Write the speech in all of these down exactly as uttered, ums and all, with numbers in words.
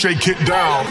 shake it down.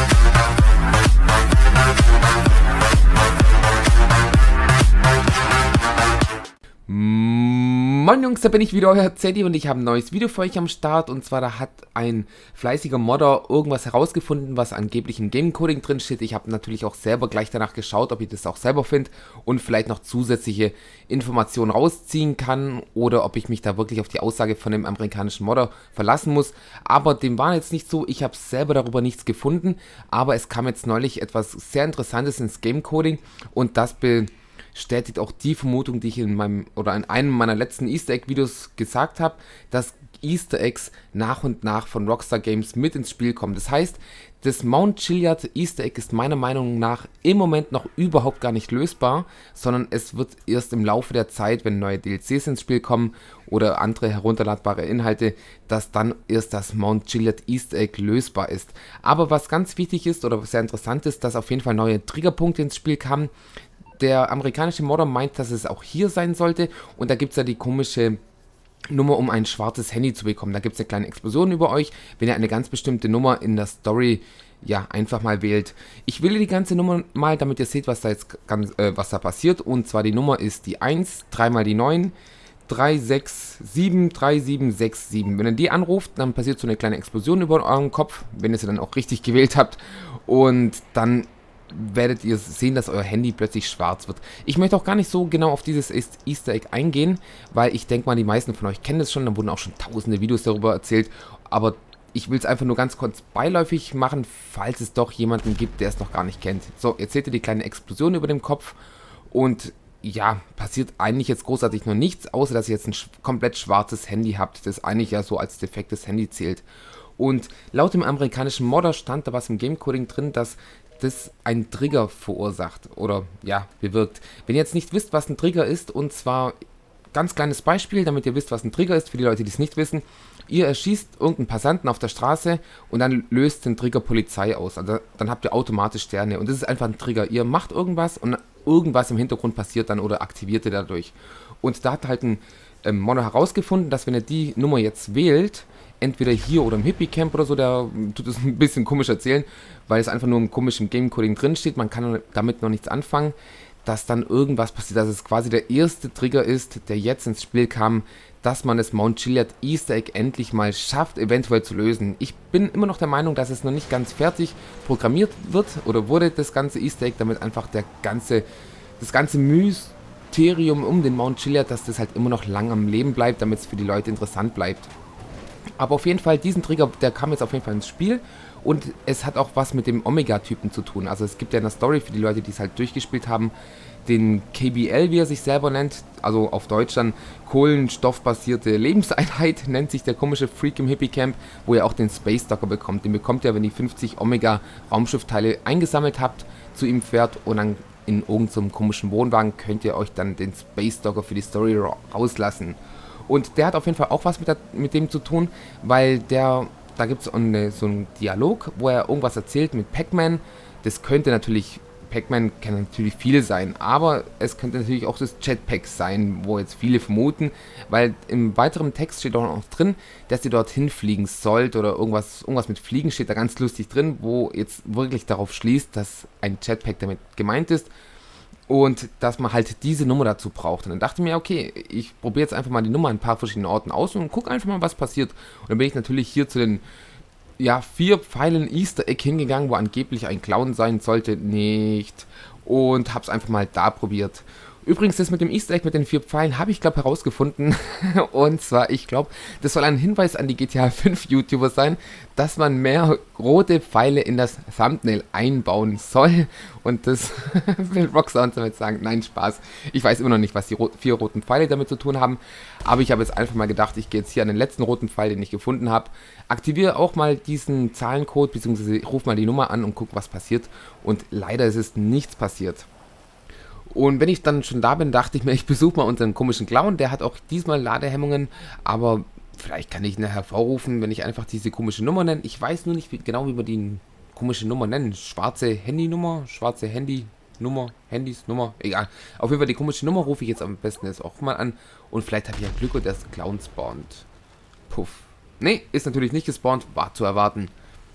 Moin Jungs, da bin ich wieder, euer Zeddy, und ich habe ein neues Video für euch am Start. Und zwar, da hat ein fleißiger Modder irgendwas herausgefunden, was angeblich im Gamecoding drin steht. Ich habe natürlich auch selber gleich danach geschaut, ob ich das auch selber finde und vielleicht noch zusätzliche Informationen rausziehen kann oder ob ich mich da wirklich auf die Aussage von dem amerikanischen Modder verlassen muss. Aber dem war jetzt nicht so, ich habe selber darüber nichts gefunden, aber es kam jetzt neulich etwas sehr Interessantes ins Gamecoding und das be bestätigt auch die Vermutung, die ich in meinem oder in einem meiner letzten Easter Egg Videos gesagt habe, dass Easter Eggs nach und nach von Rockstar Games mit ins Spiel kommen. Das heißt, das Mount Chiliad Easter Egg ist meiner Meinung nach im Moment noch überhaupt gar nicht lösbar, sondern es wird erst im Laufe der Zeit, wenn neue D L Cs ins Spiel kommen oder andere herunterladbare Inhalte, dass dann erst das Mount Chiliad Easter Egg lösbar ist. Aber was ganz wichtig ist oder sehr interessant ist, dass auf jeden Fall neue Triggerpunkte ins Spiel kamen. Der amerikanische Modder meint, dass es auch hier sein sollte, und da gibt es ja die komische Nummer, um ein schwarzes Handy zu bekommen. Da gibt es eine kleine Explosion über euch, wenn ihr eine ganz bestimmte Nummer in der Story ja einfach mal wählt. Ich wähle die ganze Nummer mal, damit ihr seht, was da jetzt ganz, äh, was da passiert, und zwar die Nummer ist die eins, dreimal die neun, drei sechs sieben, drei sieben sechs sieben. Wenn ihr die anruft, dann passiert so eine kleine Explosion über euren Kopf, wenn ihr sie dann auch richtig gewählt habt, und dann werdet ihr sehen, dass euer Handy plötzlich schwarz wird. Ich möchte auch gar nicht so genau auf dieses Easter Egg eingehen, weil ich denke mal, die meisten von euch kennen das schon, da wurden auch schon tausende Videos darüber erzählt, aber ich will es einfach nur ganz kurz beiläufig machen, falls es doch jemanden gibt, der es noch gar nicht kennt. So, jetzt seht ihr die kleine Explosion über dem Kopf und ja, passiert eigentlich jetzt großartig noch nichts, außer dass ihr jetzt ein sch komplett schwarzes Handy habt, das eigentlich ja so als defektes Handy zählt. Und laut dem amerikanischen Modder stand da was im Gamecoding drin, dass das einen Trigger verursacht oder ja, bewirkt. Wenn ihr jetzt nicht wisst, was ein Trigger ist, und zwar ganz kleines Beispiel, damit ihr wisst, was ein Trigger ist, für die Leute, die es nicht wissen. Ihr erschießt irgendeinen Passanten auf der Straße und dann löst den Trigger Polizei aus. Also dann habt ihr automatisch Sterne und das ist einfach ein Trigger. Ihr macht irgendwas und irgendwas im Hintergrund passiert dann oder aktiviert ihr dadurch. Und da hat halt ein ähm, Modder herausgefunden, dass wenn ihr die Nummer jetzt wählt, entweder hier oder im Hippie Camp oder so, der tut es ein bisschen komisch erzählen, weil es einfach nur im komischen Gamecoding drin steht, man kann damit noch nichts anfangen, dass dann irgendwas passiert, dass es quasi der erste Trigger ist, der jetzt ins Spiel kam, dass man das Mount Chiliad Easter Egg endlich mal schafft, eventuell zu lösen. Ich bin immer noch der Meinung, dass es noch nicht ganz fertig programmiert wird oder wurde, das ganze Easter Egg, damit einfach der ganze, das ganze Mysterium um den Mount Chiliad, dass das halt immer noch lang am Leben bleibt, damit es für die Leute interessant bleibt. Aber auf jeden Fall, diesen Trigger, der kam jetzt auf jeden Fall ins Spiel und es hat auch was mit dem Omega-Typen zu tun. Also es gibt ja in der Story für die Leute, die es halt durchgespielt haben, den K B L, wie er sich selber nennt, also auf Deutsch dann kohlenstoffbasierte Lebenseinheit, nennt sich der komische Freak im Hippie Camp, wo ihr auch den Space Docker bekommt. Den bekommt ihr, wenn ihr fünfzig Omega Raumschiffteile eingesammelt habt, zu ihm fährt und dann in irgendeinem so komischen Wohnwagen könnt ihr euch dann den Space Docker für die Story ra rauslassen. Und der hat auf jeden Fall auch was mit, der, mit dem zu tun, weil der, da gibt es so einen Dialog, wo er irgendwas erzählt mit Pac-Man. Das könnte natürlich, Pac-Man kann natürlich viel sein, aber es könnte natürlich auch das Jetpack sein, wo jetzt viele vermuten, weil im weiteren Text steht auch noch drin, dass ihr dorthin fliegen sollt oder irgendwas, irgendwas mit Fliegen steht da ganz lustig drin, wo jetzt wirklich darauf schließt, dass ein Jetpack damit gemeint ist. Und dass man halt diese Nummer dazu braucht. Und dann dachte ich mir, okay, ich probiere jetzt einfach mal die Nummer an ein paar verschiedenen Orten aus und gucke einfach mal, was passiert. Und dann bin ich natürlich hier zu den ja, vier Pfeilen Easter Egg hingegangen, wo angeblich ein Clown sein sollte. Nicht. Und habe es einfach mal da probiert. Übrigens, das mit dem Easter Egg mit den vier Pfeilen habe ich, glaube ich, herausgefunden. Und zwar, ich glaube, das soll ein Hinweis an die G T A fünf YouTuber sein, dass man mehr rote Pfeile in das Thumbnail einbauen soll. Und das will Rockstar uns damit sagen. Nein, Spaß. Ich weiß immer noch nicht, was die ro vier roten Pfeile damit zu tun haben. Aber ich habe jetzt einfach mal gedacht, ich gehe jetzt hier an den letzten roten Pfeil, den ich gefunden habe. Aktiviere auch mal diesen Zahlencode, beziehungsweise rufe mal die Nummer an und gucke, was passiert. Und leider ist es nichts passiert. Und wenn ich dann schon da bin, dachte ich mir, ich besuche mal unseren komischen Clown. Der hat auch diesmal Ladehemmungen, aber vielleicht kann ich ihn hervorrufen, wenn ich einfach diese komische Nummer nenne. Ich weiß nur nicht wie, genau, wie wir die komische Nummer nennen. Schwarze Handynummer, schwarze Handynummer, Handys, Nummer, egal. Auf jeden Fall die komische Nummer rufe ich jetzt am besten jetzt auch mal an. Und vielleicht habe ich ja Glück und der Clown spawnt. Puff. Nee, ist natürlich nicht gespawnt, war zu erwarten.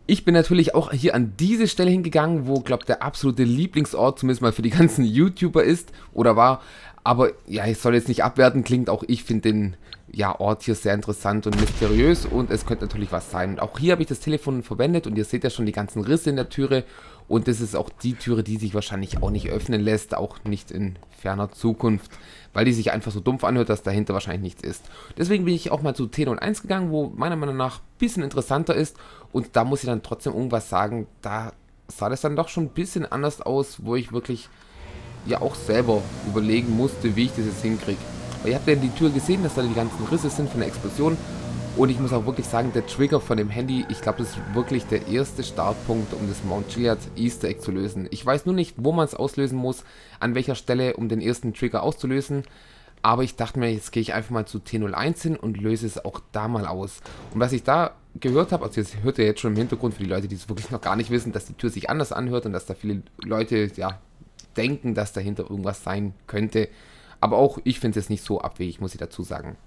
Ich bin natürlich auch hier an diese Stelle hingegangen, wo, glaube ich, der absolute Lieblingsort zumindest mal für die ganzen YouTuber ist oder war. Aber ja, ich soll jetzt nicht abwerten, klingt auch, ich finde den ja, Ort hier sehr interessant und mysteriös und es könnte natürlich was sein. Und auch hier habe ich das Telefon verwendet und ihr seht ja schon die ganzen Risse in der Türe. Und das ist auch die Türe, die sich wahrscheinlich auch nicht öffnen lässt, auch nicht in ferner Zukunft, weil die sich einfach so dumpf anhört, dass dahinter wahrscheinlich nichts ist. Deswegen bin ich auch mal zu T null eins gegangen, wo meiner Meinung nach ein bisschen interessanter ist. Und da muss ich dann trotzdem irgendwas sagen, da sah das dann doch schon ein bisschen anders aus, wo ich wirklich ja auch selber überlegen musste, wie ich das jetzt hinkriege. Weil ihr habt ja die Tür gesehen, dass da die ganzen Risse sind von der Explosion. Und ich muss auch wirklich sagen, der Trigger von dem Handy, ich glaube, das ist wirklich der erste Startpunkt, um das Mount Chiliad Easter Egg zu lösen. Ich weiß nur nicht, wo man es auslösen muss, an welcher Stelle, um den ersten Trigger auszulösen. Aber ich dachte mir, jetzt gehe ich einfach mal zu T null eins hin und löse es auch da mal aus. Und was ich da gehört habe, also jetzt hört ihr jetzt schon im Hintergrund für die Leute, die es wirklich noch gar nicht wissen, dass die Tür sich anders anhört und dass da viele Leute, ja, denken, dass dahinter irgendwas sein könnte. Aber auch ich finde es nicht so abwegig, muss ich dazu sagen.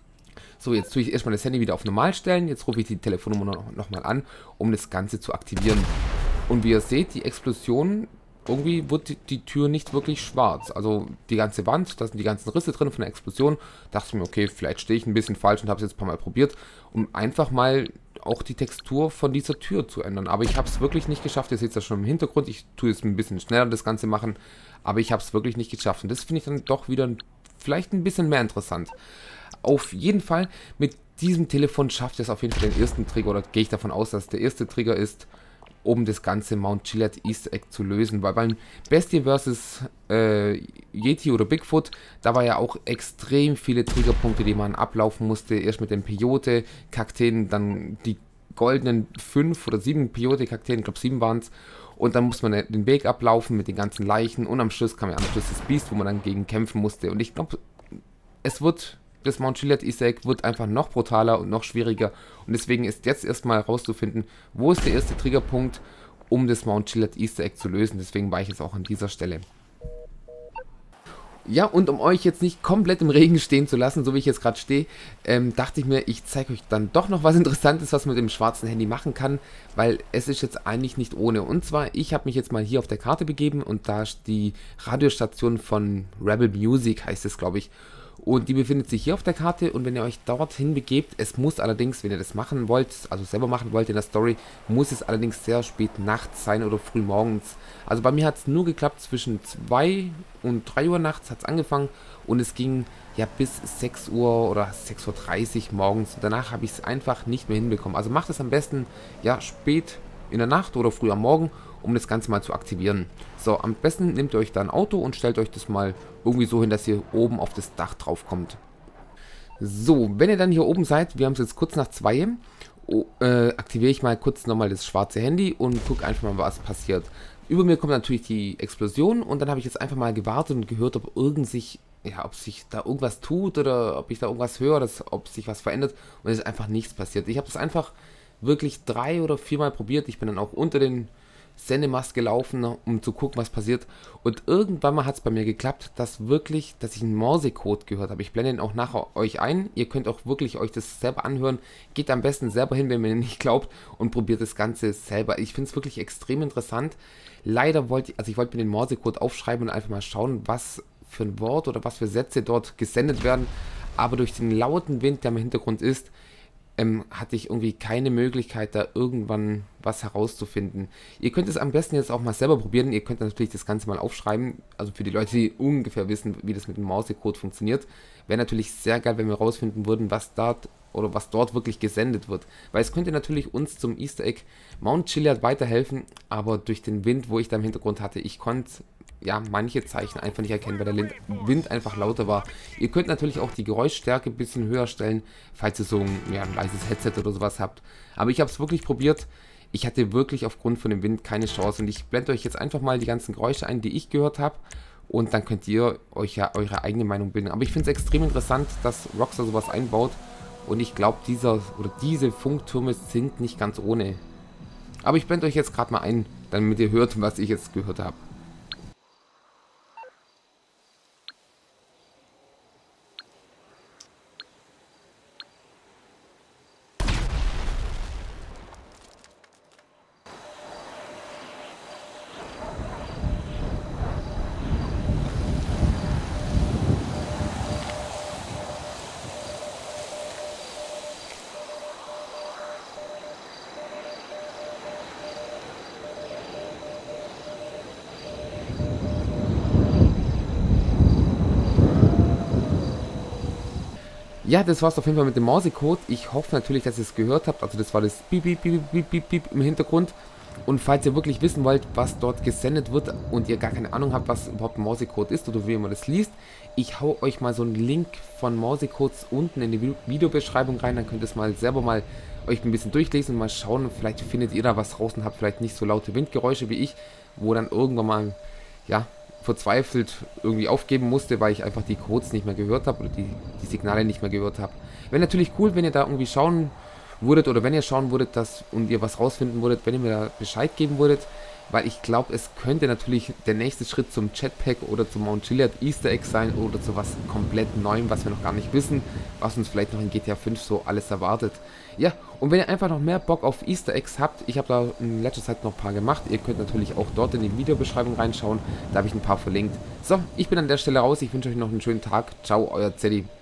So, jetzt tue ich erstmal das Handy wieder auf normal stellen. Jetzt rufe ich die Telefonnummer noch, noch mal an, um das Ganze zu aktivieren. Und wie ihr seht, die Explosion, irgendwie wird die, die Tür nicht wirklich schwarz. Also die ganze Wand, da sind die ganzen Risse drin von der Explosion. Dachte ich mir, okay, vielleicht stehe ich ein bisschen falsch und habe es jetzt ein paar Mal probiert, um einfach mal auch die Textur von dieser Tür zu ändern. Aber ich habe es wirklich nicht geschafft. Ihr seht es ja schon im Hintergrund. Ich tue jetzt ein bisschen schneller das Ganze machen. Aber ich habe es wirklich nicht geschafft. Und das finde ich dann doch wieder vielleicht ein bisschen mehr interessant. Auf jeden Fall, mit diesem Telefon schafft es auf jeden Fall den ersten Trigger, oder gehe ich davon aus, dass der erste Trigger ist, um das ganze Mount Chiliad Easter Egg zu lösen. Weil beim Bestie versus. Äh, Yeti oder Bigfoot, da war ja auch extrem viele Triggerpunkte, die man ablaufen musste. Erst mit den Peyote-Kakteen, dann die goldenen fünf oder sieben Peyote-Kakteen, ich glaube sieben waren es. Und dann musste man den Weg ablaufen mit den ganzen Leichen und am Schluss kam ja am Schluss das Biest, wo man dann gegen kämpfen musste. Und ich glaube, es wird, das Mount Chiliad Easter Egg wird einfach noch brutaler und noch schwieriger. Und deswegen ist jetzt erstmal herauszufinden, wo ist der erste Triggerpunkt, um das Mount Chiliad Easter Egg zu lösen. Deswegen war ich jetzt auch an dieser Stelle. Ja, und um euch jetzt nicht komplett im Regen stehen zu lassen, so wie ich jetzt gerade stehe, ähm, dachte ich mir, ich zeige euch dann doch noch was Interessantes, was man mit dem schwarzen Handy machen kann, weil es ist jetzt eigentlich nicht ohne. Und zwar, ich habe mich jetzt mal hier auf der Karte begeben und da ist die Radiostation von Rebel Music, heißt es, glaube ich. Und die befindet sich hier auf der Karte und wenn ihr euch dorthin begebt, es muss allerdings, wenn ihr das machen wollt, also selber machen wollt in der Story, muss es allerdings sehr spät nachts sein oder früh morgens. Also bei mir hat es nur geklappt, zwischen zwei und drei Uhr nachts hat es angefangen und es ging ja bis sechs Uhr oder sechs Uhr dreißig morgens. Und danach habe ich es einfach nicht mehr hinbekommen. Also macht es am besten ja spät in der Nacht oder früh am Morgen, um das Ganze mal zu aktivieren. So, am besten nehmt ihr euch da ein Auto und stellt euch das mal irgendwie so hin, dass ihr oben auf das Dach drauf kommt. So, wenn ihr dann hier oben seid, wir haben es jetzt kurz nach zwei, oh, äh, aktiviere ich mal kurz nochmal das schwarze Handy und gucke einfach mal, was passiert. Über mir kommt natürlich die Explosion und dann habe ich jetzt einfach mal gewartet und gehört, ob irgend sich, ja, ob sich da irgendwas tut oder ob ich da irgendwas höre, dass, ob sich was verändert und es ist einfach nichts passiert. Ich habe das einfach wirklich drei oder viermal probiert. Ich bin dann auch unter den Sendemast gelaufen, um zu gucken, was passiert. Und irgendwann mal hat es bei mir geklappt, dass wirklich, dass ich einen Morsecode gehört habe. Ich blende ihn auch nachher euch ein. Ihr könnt auch wirklich euch das selber anhören. Geht am besten selber hin, wenn ihr nicht glaubt und probiert das Ganze selber. Ich finde es wirklich extrem interessant. Leider wollte ich, also ich wollte mir den Morsecode aufschreiben und einfach mal schauen, was für ein Wort oder was für Sätze dort gesendet werden. Aber durch den lauten Wind, der im Hintergrund ist, Ähm, hatte ich irgendwie keine Möglichkeit, da irgendwann was herauszufinden. Ihr könnt es am besten jetzt auch mal selber probieren. Ihr könnt natürlich das Ganze mal aufschreiben. Also für die Leute, die ungefähr wissen, wie das mit dem Morsecode funktioniert. Wäre natürlich sehr geil, wenn wir herausfinden würden, was dort oder was dort wirklich gesendet wird. Weil es könnte natürlich uns zum Easter Egg Mount Chiliad weiterhelfen, aber durch den Wind, wo ich da im Hintergrund hatte, ich konnte ja manche Zeichen einfach nicht erkennen, weil der Wind einfach lauter war. Ihr könnt natürlich auch die Geräuschstärke ein bisschen höher stellen, falls ihr so ein, ja, ein leises Headset oder sowas habt. Aber ich habe es wirklich probiert. Ich hatte wirklich aufgrund von dem Wind keine Chance und ich blende euch jetzt einfach mal die ganzen Geräusche ein, die ich gehört habe. Und dann könnt ihr euch ja eure eigene Meinung bilden. Aber ich finde es extrem interessant, dass Rockstar sowas einbaut. Und ich glaube, dieser oder diese Funktürme sind nicht ganz ohne. Aber ich blende euch jetzt gerade mal ein, damit ihr hört, was ich jetzt gehört habe. Ja, das war's auf jeden Fall mit dem Morsecode. Ich hoffe natürlich, dass ihr es gehört habt. Also das war das Piep, Piep, Piep, Piep, Piep, Piep im Hintergrund. Und falls ihr wirklich wissen wollt, was dort gesendet wird und ihr gar keine Ahnung habt, was überhaupt ein Morsecode ist oder wie man das liest, ich hau euch mal so einen Link von Morsecodes unten in die Videobeschreibung rein, dann könnt ihr es mal selber mal euch ein bisschen durchlesen und mal schauen, vielleicht findet ihr da was raus und habt vielleicht nicht so laute Windgeräusche wie ich, wo dann irgendwann mal, ja, verzweifelt irgendwie aufgeben musste, weil ich einfach die Codes nicht mehr gehört habe oder die, die Signale nicht mehr gehört habe. Wäre natürlich cool, wenn ihr da irgendwie schauen würdet oder wenn ihr schauen würdet dass, und ihr was rausfinden würdet, wenn ihr mir da Bescheid geben würdet, weil ich glaube, es könnte natürlich der nächste Schritt zum Jetpack oder zum Mount Chiliad Easter Egg sein oder zu was komplett Neuem, was wir noch gar nicht wissen, was uns vielleicht noch in G T A fünf so alles erwartet. Ja, und wenn ihr einfach noch mehr Bock auf Easter Eggs habt, ich habe da in letzter Zeit noch ein paar gemacht, ihr könnt natürlich auch dort in die Videobeschreibung reinschauen, da habe ich ein paar verlinkt. So, ich bin an der Stelle raus, ich wünsche euch noch einen schönen Tag, ciao, euer Zeddy.